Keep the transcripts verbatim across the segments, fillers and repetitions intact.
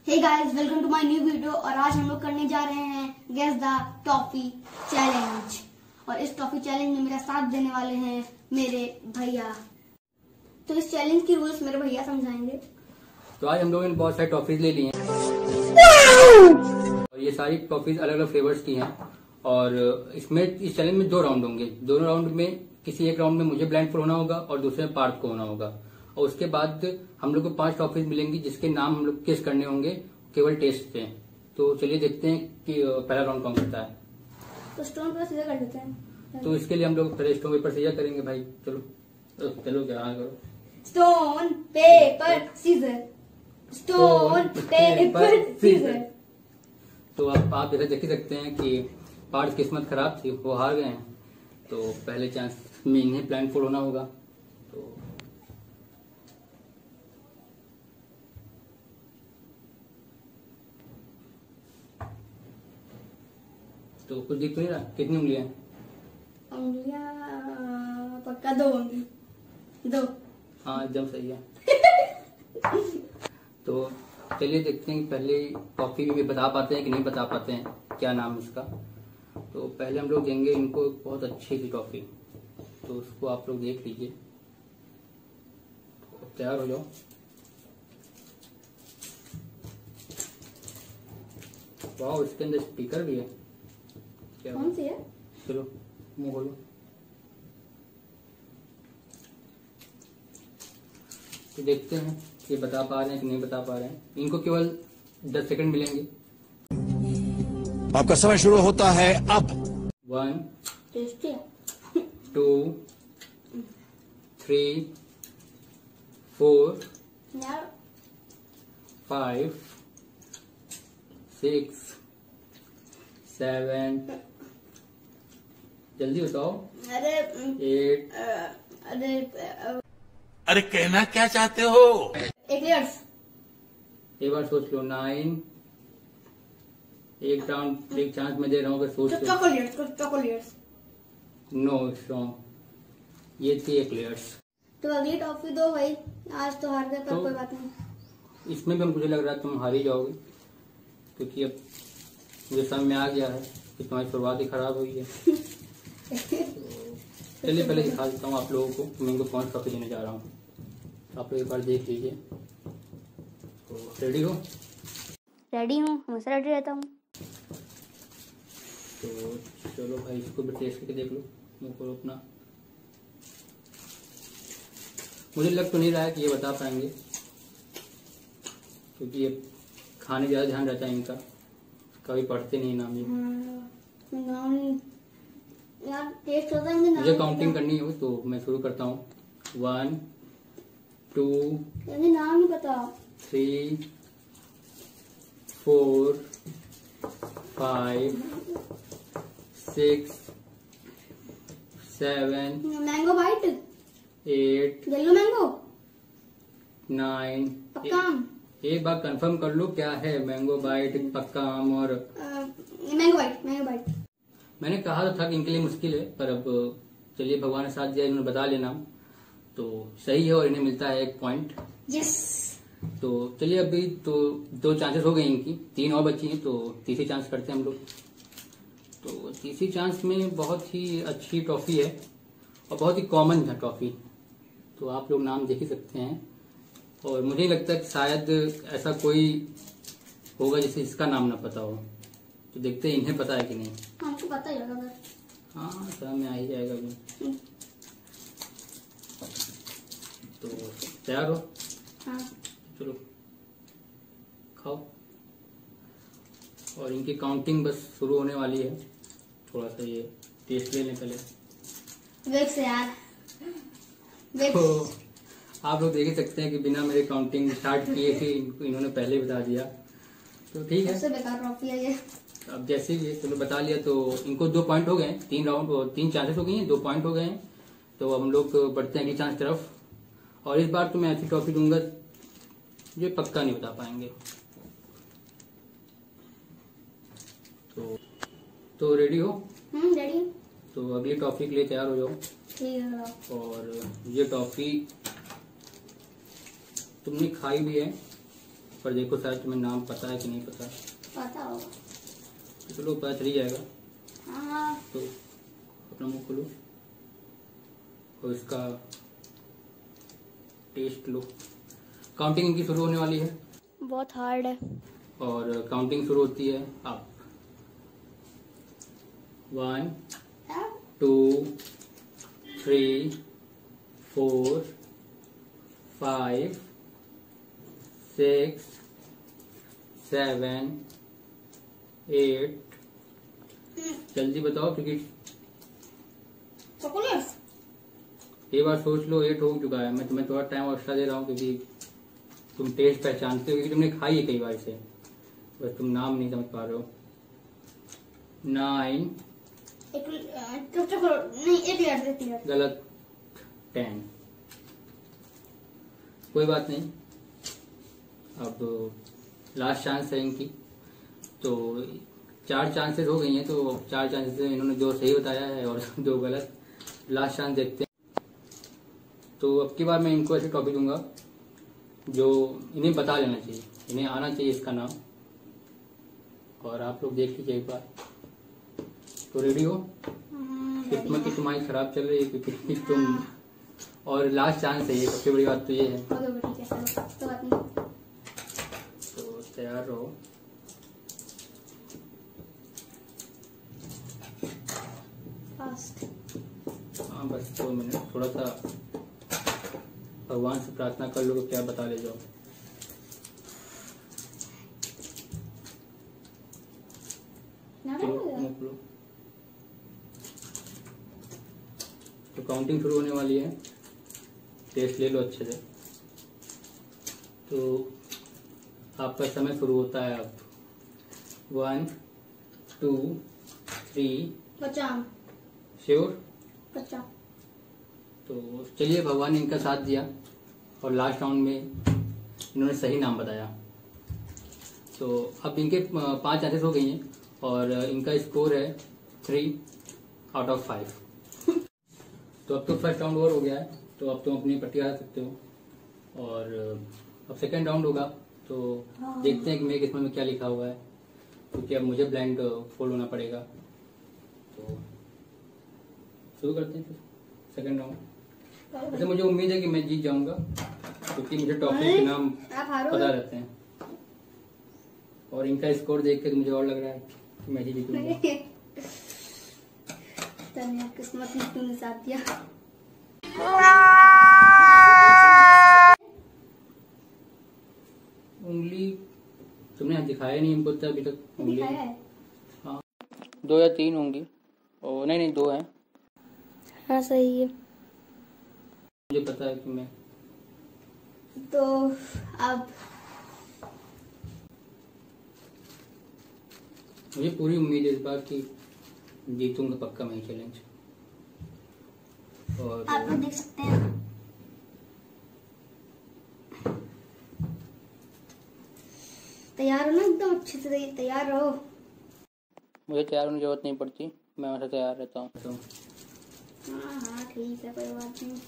Hey guys, welcome to my new video. और आज हम लोग करने जा रहे हैं गेस द टॉफी चैलेंज। और इस टॉफी चैलेंज में मेरा साथ देने वाले हैं मेरे भैया। तो इस चैलेंज की रूल्स मेरे भैया समझाएंगे। तो आज हम लोगों ने बहुत सारी टॉफीज ले ली हैं और ये सारी टॉफीज अलग अलग फ्लेवर्स की हैं। और इसमें इस चैलेंज में दो राउंड होंगे। दोनों राउंड में किसी एक राउंड में मुझे ब्लाइंड फोल्ड होना होगा और दूसरे में पार्थ को होना होगा। और उसके बाद हम लोग को पांच टॉफीज मिलेंगी जिसके नाम हम लोग गेस करने होंगे केवल टेस्ट से। तो चलिए देखते हैं कि पहला राउंड कौन करता है। तो स्टोन पेपर सीजर कर देते हैं। तो इसके लिए हम लोग पहले स्टोन पेपर सीजर करेंगे भाई। चलो चलो क्या करो। Stone paper scissor, stone paper scissor. तो अब आप जैसे देख ही सकते हैं कि पार्थ किस्मत खराब थी, वो हार गए हैं। तो पहले चांस में इन्हें ब्लाइंड फोल्ड होना होगा। तो तो कुछ दिख तो नहीं रहा। कितनी उंगलियां हैं? उंगलियां पक्का दो होंगी। दो। हाँ एकदम सही है। तो चलिए देखते हैं कि पहले टॉफी भी बता पाते हैं कि नहीं बता पाते हैं क्या नाम है इसका। तो पहले हम लोग देंगे इनको एक बहुत अच्छी सी टॉफी। तो उसको आप लोग देख लीजिए। तो तैयार हो जाओ। वाह, इसके अंदर स्पीकर भी है। क्या कौन सी है? चलो मुंह खोलो। तो देखते हैं कि बता पा रहे हैं कि नहीं बता पा रहे हैं। इनको केवल दस सेकंड मिलेंगे। आपका समय शुरू होता है अब। वन, टेस्टी है। टू, थ्री, फोर, यार फाइव, सिक्स, सेवन, जल्दी बताओ, अरे एट, अरे अरे कहना क्या चाहते हो? एक्लियर्स। एक बार सोच लो, नाइन। एक राउंड एक चांस में दे रहा हूँ, अगर सोच लो। Chocolates, chocolates. No strong. ये थी एक्लियर्स। तो अगली टॉफी दो भाई। आज तो हार गए पर तो कोई बात नहीं। इसमें भी मुझे लग रहा है तुम हार ही जाओगे, क्योंकि अब मुझे समझ में आ गया है कि तुम्हारी शुरुआत ही खराब हुई है। तो चलिए पहले दिखा देता हूँ आप लोगों को मैं इनको कौन सा टॉफी देने जा रहा हूँ। तो आप लोग एक बार देख लीजिए। तो रेडी हो? रेडी हूँ, हमेशा रेडी रहता हूँ। तो चलो भाई, इसको भी टेस्ट करके देख लो। मुंह खोलो अपना। मुझे लग तो नहीं रहा है कि ये बता पाएंगे, क्योंकि ये खाने ज्यादा ध्यान रहता है इनका, कभी पढ़ते नहीं नाम। ये नाम यार टेस्ट होता है मुझे काउंटिंग करनी हो तो मैं शुरू करता हूँ। वन, टू, मुझे नाम नहीं पता। Three, four, five, six, seven, Mango Bite, eight, yellow mango, nine. पक्का आम। एक बार कंफर्म कर लो क्या है। मैंगो बाइट, पक्का आम और मैंगो बाइट। Mango bite. मैंने कहा तो था कि इनके लिए मुश्किल है, पर अब चलिए भगवान ने साथ दिया, इन्होंने बता लेना तो सही है और इन्हें मिलता है एक पॉइंट। यस। तो चलिए अभी तो दो चांसेस हो गए इनकी, तीन और बची हैं। तो तीसरी चांस करते हैं हम लोग। तो तीसरी चांस में बहुत ही अच्छी टॉफी है और बहुत ही कॉमन है टॉफी। तो आप लोग नाम देख ही सकते हैं। और मुझे नहीं लगता कि शायद ऐसा कोई होगा जिसे इसका नाम ना पता हो। तो देखते हैं इन्हें पता है कि नहीं। हमको पता ही होगा। हाँ समझ में आ ही जाएगा अभी। तो तैयार हो? हाँ। चलो खाओ। और इनकी काउंटिंग बस शुरू होने वाली है। थोड़ा सा ये टेस्ट ले लें पहले। वेट से यार। वेट। तो आप लोग देख ही सकते हैं कि बिना मेरे काउंटिंग स्टार्ट किए थे इन्होंने पहले बता दिया। तो ठीक है, सबसे बेकार ट्रॉफी है ये। अब जैसे भी चलो बता लिया। तो इनको दो पॉइंट हो गए। तीन राउंड और तीन चांसेस हो गई हैं, दो पॉइंट हो गए हैं। तो हम लोग बढ़ते हैं अगली चांस तरफ। और इस बार तो मैं ऐसी ट्रॉफी दूंगा जो पक्का नहीं बता पाएंगे। तो तो रेडी हो? Hmm ready. तो अगली टॉफी के लिए तैयार हो जाओ। ठीक है। और ये टॉफी तुमने खाई भी है पर देखो शायद तुम्हें नाम पता है कि नहीं पता। पता होगा। तो चलो पता चल ही जाएगा। हाँ। तो अपना मुंह खोलो और इसका टेस्ट लो। काउंटिंग इनकी शुरू होने वाली है। बहुत हार्ड है। और काउंटिंग शुरू होती है अब। One two three four five six seven eight. जल्दी बताओ क्योंकि चॉकलेट्स। ये बार सोच लो, एट हो चुका है। मैं तुम्हें थोड़ा टाइम एक्स्ट्रा दे रहा हूँ क्योंकि तुम टेस्ट पहचानते हो, क्योंकि तुमने खाई है कई बार इसे, बस तुम नाम नहीं समझ पा रहे हो। नाइन। एक नहीं, एक लेटर एक लेटर गलत। टेन। कोई बात नहीं, अब लास्ट चांस है इनकी। तो चार चांसेस हो गई हैं, तो चार चांसेस में इन्होंने दो सही बताया है और दो गलत। लास्ट चांस देखते हैं। तो अब की बार मैं इनको ऐसे टॉपिक दूंगा जो इन्हें बता लेना चाहिए, इन्हें आना चाहिए इसका नाम, और आप लोग देख लीजिए एक बार। तो रेडी हो? किस्मत की तुम्हारी खराब चल रही है क्योंकि तुम, और लास्ट चांस है ये, सबसे बड़ी बात तो ये है। तो तैयार रहो। हाँ बस दो मिनट, थोड़ा सा भगवान से प्रार्थना कर लो तो क्या बता ले जाओ। तो काउंटिंग शुरू होने वाली है। टेस्ट ले लो अच्छे से। तो आपका समय शुरू होता है अब। One two three. पचास। श्योर? पचास। तो चलिए, भगवान ने इनका साथ दिया और लास्ट राउंड में इन्होंने सही नाम बताया। तो अब इनके पांच चांसेस हो गई हैं और इनका स्कोर है थ्री आउट ऑफ फाइव। तो अब तो फर्स्ट राउंड ओवर हो गया है, तो अब तुम अपनी पट्टी आ सकते हो। और अब सेकेंड राउंड होगा, तो देखते हैं कि मेरी किस्मत में क्या लिखा हुआ है, क्योंकि अब मुझे ब्लाइंड फोल्ड होना पड़ेगा। तो शुरू करते हैं सेकेंड राउंड। वैसे मुझे उम्मीद है कि मैं जीत जाऊंगा, क्योंकि मुझे टॉपिक के नाम पता रहते हैं, और इनका स्कोर देख के तो मुझे और लग रहा है कि मैं ही जीतूंगा। किस्मत ने तूने साथ दिया। उंगली तुमने दिखाया नहीं हमको अभी तक। उंगली दिखाया है। हाँ, दो या तीन होंगी। ओ नहीं नहीं, दो हैं। हाँ सही है। मुझे पता है कि मैं, तो अब मुझे पूरी उम्मीद है इस बार कि जीतूंगा पक्का मैं चैलेंज। और आप लोग देख सकते हैं। तैयार हो ना? एकदम अच्छे से तैयार रहो। मुझे तैयार होने की जरूरत नहीं पड़ती, मैं हमेशा तैयार रहता हूँ। तो हाँ हाँ ठीक है, कोई बात नहीं।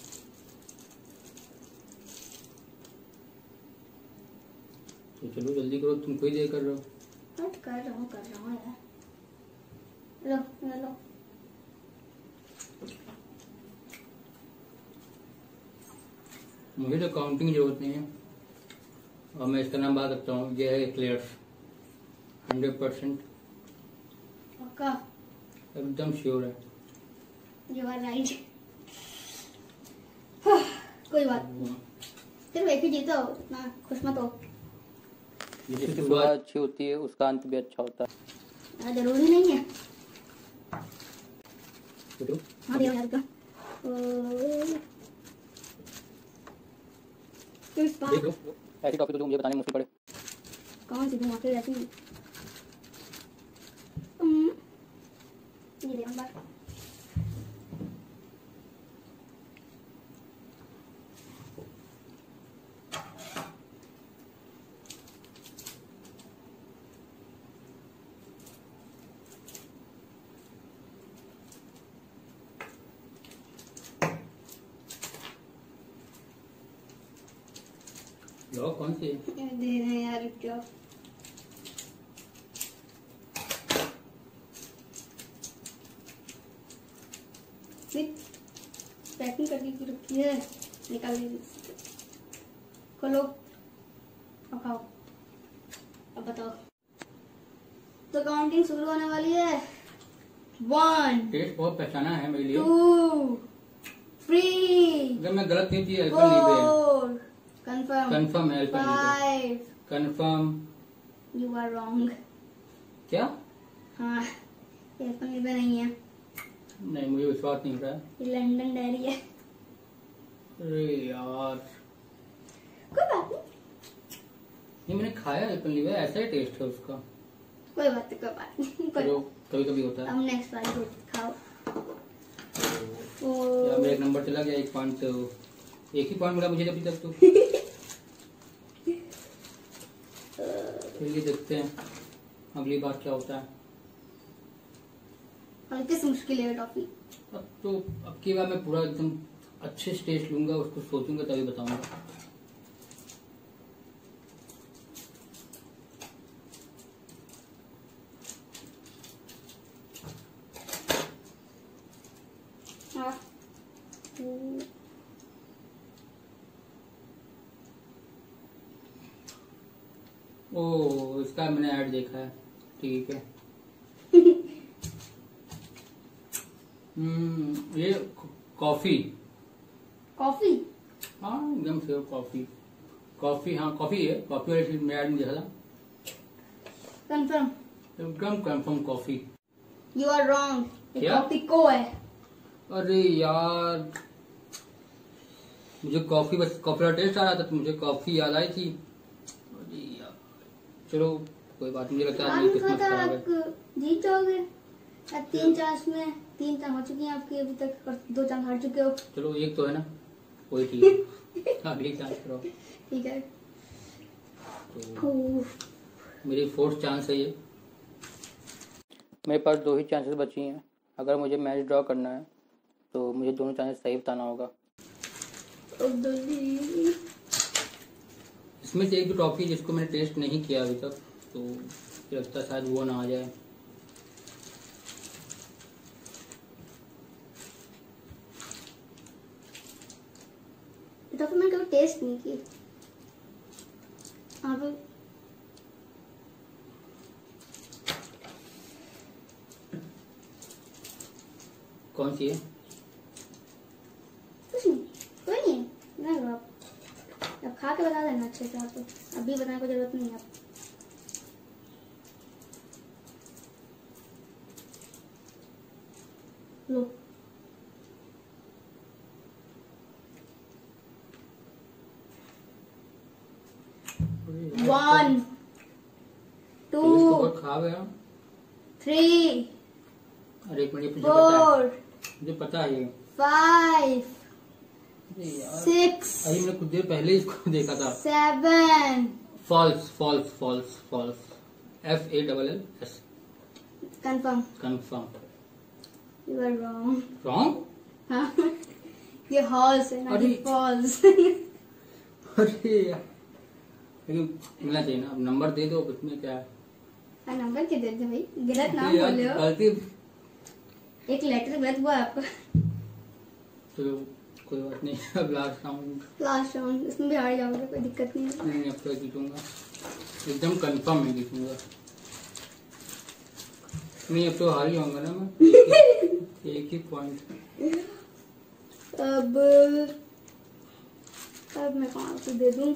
तो चलो जल्दी करो, तुम कोई देर कर रहे हो। हट कर रहा हूँ कर रहा हूँ यार। लो ये लो। मुझे तो काउंटिंग की जरूरत नहीं है, और मैं इसका नाम बता सकता हूँ। ये है एक्लेयर्स। हंड्रेड परसेंट पक्का? एकदम श्योर है। You are right. कोई बात नहीं, सिर्फ एक ही जीता हो, इतना खुश मत हो। जिसकी शुरुआत अच्छी होती है उसका अंत भी अच्छा होता है। जरूरी नहीं है। तो हाँ दिया यार का। देख लो, ऐसी टॉपिक तो मुझे बताने मुश्किल पड़े। कौन सी घुमा के रहती है? ये दे हम बात। लो लो कौन सी है? दे रहे हैं यार, क्या पैकिंग करके रखी है, निकाल लीजिए। खोलो, अब खाओ। अब बताओ। तो काउंटिंग शुरू होने वाली है। वन, टेस्ट बहुत पहचाना है मेरे लिए। टू, थ्री, अगर मैं गलत नहीं थी, अल्पेनलीबे है। फोर, कंफर्म, कंफर्म है Alpenliebe. Five, confirm. You are wrong. क्या? हाँ, ये अल्पेनलीबे नहीं है, नहीं, मुझे विश्वास नहीं हो रहा है। ये लंदन डेयरी है। अरे यार, कोई बात नहीं, ये मैंने खाया अल्पेनलीबे, ऐसा ही टेस्ट है उसका। कोई बात नहीं, कोई बात नहीं, कोई जो कभी कभी होता है। अब नेक्स्ट वाली को खाओ। तो यार मेरा एक नंबर चला गया, एक पॉइंट, एक ही पॉइंट मिला मुझे अभी तक। तो चलिए देखते हैं अगली बार क्या होता है। हल्के से मुश्किल है टॉफी। अब तो अब की बार मैं पूरा एकदम अच्छे से टेस्ट लूंगा, उसको सोचूंगा तभी बताऊंगा। हाँ, ओ, इसका मैंने ऐड देखा है, ठीक है। हम्म, ये कॉफी। कॉफी। हाँ एकदम से कॉफी, कॉफी, हाँ कॉफी है, कॉफी वाली चीज मैं ऐड में देखा था। कंफर्म, एकदम confirm coffee. You are wrong, ये क्या? कॉफी को है। अरे यार, मुझे कॉफी, बस कॉफी का टेस्ट आ रहा था तो मुझे कॉफी याद आई थी। अरे यार, चलो कोई बात नहीं, मुझे लगता है आज आपकी नहीं किस्मत खाता, खराब है। आप जीत जाओगे। अब तीन चांस में तीन चांस हो चुकी हैं आपकी अभी तक, और दो चांस हार चुके हो। चलो एक तो है ना, कोई ठीक है। अगली चांस करो। ठीक है। तो मेरी फोर्थ चांस है ये। मेरे पास दो ही चांसेस बची हैं। अगर मुझे मैच ड्रॉ करना है तो मुझे दोनों चांसेस सही बताना होगा। इसमें से एक जो टॉफी जिसको मैंने टेस्ट नहीं किया अभी तक, तो मुझे लगता है शायद वो ना आ जाए। टॉफी मैंने कभी टेस्ट नहीं की। अब कौन सी है? कुछ नहीं, कोई नहीं है, नहीं लो आप। अब खा के बता देना अच्छे से, आपको अभी बताने की जरूरत नहीं है। आप लो। वन, टू, बहुत खराब है। थ्री, अरे एक मिनट, मुझे पता है, फोर, मुझे पता है ये। फाइव, अरे यार, सिक्स, अरे मैंने कुछ देर पहले इसको देखा था। Seven. Falls, falls, falls, falls. F A double L S. Confirm, confirm. You are wrong. Wrong? हाँ, ये हॉल्स है ना, अरे। फॉल्स। अरे यार, लेकिन मिलना चाहिए ना। अब नंबर दे दो, उसमें क्या है। नंबर क्या देते भाई, गलत नाम अरे यार, बोले हो। गलती। एक लेटर गलत हुआ आपका। चलो कोई बात नहीं, अब लास्ट राउंड। लास्ट राउंड, इसमें भी हार जाओगे, कोई दिक्कत नहीं है। नहीं, अब तो जीतूंगा, एकदम कंफर्म है जीतूंगा। नहीं, अब तो हार ही जाऊंगा ना मैं। एक ही पॉइंट। अब अब मैं कौन से दे दूं?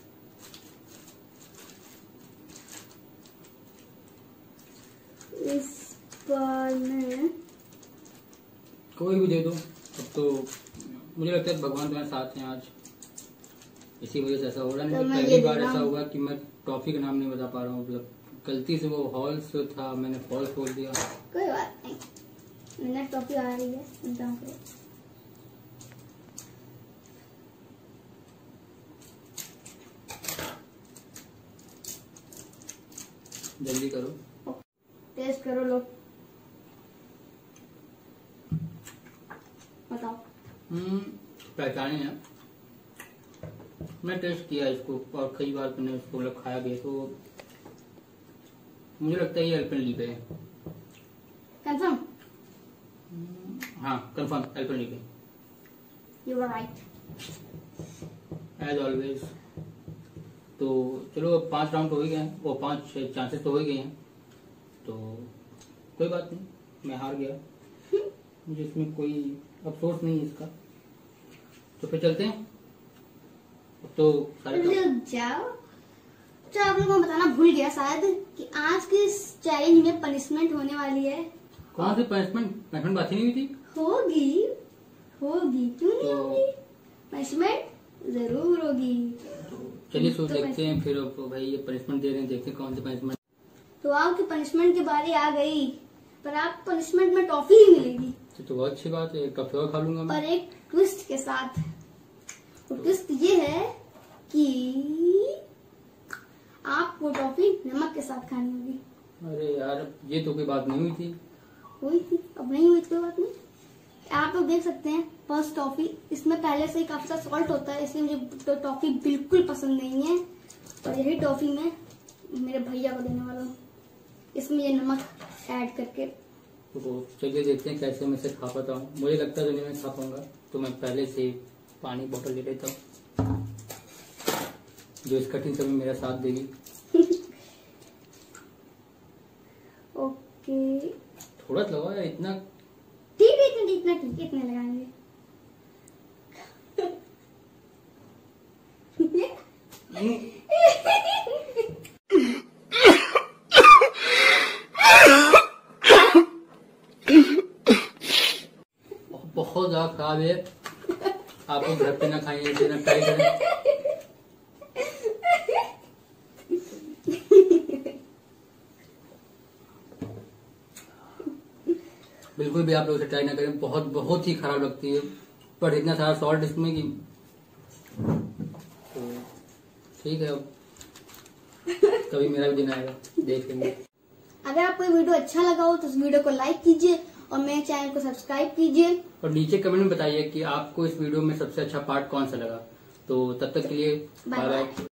इस बार मैं कोई भी दे दो। अब तो मुझे लगता है भगवान तुम्हारे साथ हैं आज, इसी वजह से ऐसा हो रहा है। तो नहीं मैं पहली ये बार दे रहा ऐसा हूँ। हुआ कि मैं टॉफी का नाम नहीं बता पा रहा हूँ। मतलब गलती से वो हॉल्स था, मैंने फॉल्स बोल दिया। कोई बात नहीं, मैंने टॉपी आ रही है, चिंता मत करो। जल्दी करो, टेस्ट करो, लो बताओ। हम्म पहचाने हैं। मैं टेस्ट किया इसको और कई बार मैंने उसको मतलब खाया भी है, तो मुझे लगता है ये अल्पेनलीबे है। कंफर्म? हाँ confirm, Alpenliebe. You are right as always. तो चलो अब पांच राउंड तो हो ही गए हैं, वो पांच चांसेस तो हो ही गए हैं, तो कोई बात नहीं, मैं हार गया, मुझे इसमें कोई अफसोस नहीं है इसका। तो फिर चलते हैं। अब तो सारे काम- रुक जाओ। तो आप लोगों को बताना भूल गया शायद कि आज के इस चैलेंज में पनिशमेंट होने वाली है। कौन सी पनिशमेंट? पनिशमेंट बात ही नहीं हुई थी। होगी होगी, क्यों नहीं तो- होगी? पनिशमेंट जरूर होगी। चलिए सो तो देखते हैं फिर। अब भाई ये पनिशमेंट दे रहे हैं, देखते हैं कौन सी पनिशमेंट। तो आपकी पनिशमेंट की बारी आ गई, पर आपको पनिशमेंट में टॉफी ही मिलेगी, तो, तो बहुत अच्छी बात है, एक टॉफी और खा लूंगा मैं। और एक ट्विस्ट के साथ। तो ट्विस्ट ये है कि आपको टॉफी नमक के साथ खानी होगी। अरे यार ये तो कोई बात नहीं हुई थी। हुई थी, अब नहीं हुई तो कोई बात नहीं। आप लोग देख सकते हैं फर्स्ट टॉफी, इसमें पहले से ही काफी सारा सॉल्ट होता है, इसलिए मुझे तो टॉफी बिल्कुल पसंद नहीं है। और यही टॉफी मैं मेरे भैया को देने वाला हूँ, इसमें ये नमक ऐड करके। तो चलिए देखते हैं कैसे मैं इसे खा पाता हूँ। मुझे लगता है तो नहीं मैं खा पाऊंगा, तो मैं पहले से पानी बोतल ले लेता हूँ, जो इस कठिन समय मेरा साथ देगी। ओके थोड़ा सा लगा यार, इतना ठीक है, इतने इतना ठीक है, इतने लगाएंगे। बहुत ज्यादा खराब है। आप लोग घर पे ना खाएं, ऐसे ना ट्राई करें। बिल्कुल भी आप लोग इसे ट्राई ना करें, बहुत बहुत ही खराब लगती है, पर इतना सारा सॉल्ट इसमें कि तो ठीक है, अब कभी मेरा भी दिन आएगा, देख लेंगे। अगर आपको ये वीडियो अच्छा लगा हो तो इस वीडियो को लाइक कीजिए और मेरे चैनल को सब्सक्राइब कीजिए। और नीचे कमेंट में बताइए कि आपको इस वीडियो में सबसे अच्छा पार्ट कौन सा लगा। तो तब तक के लिए बाय बाय।